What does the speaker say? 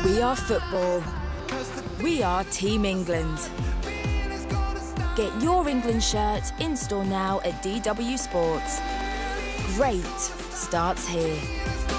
We are football. We are Team England. Get your England shirt in store now at DW Sports. Great starts here.